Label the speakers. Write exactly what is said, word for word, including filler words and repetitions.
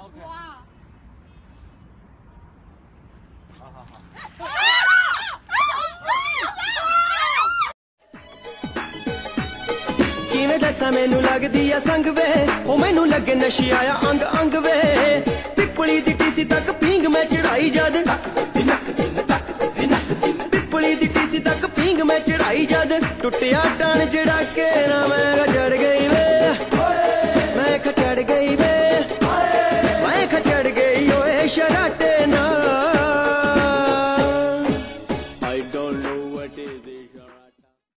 Speaker 1: किवें दसा मैनू लगदी आ संग वे, ओ मैनू लगे नशे आया अंग अंग वे। पिपली दी टीसी तक पींग मैं चढ़ाई जद, पिपली दी टीसी तक पींग मैं चढ़ाई जद, टुटिया टन चढ़ा के ना मैं गजड़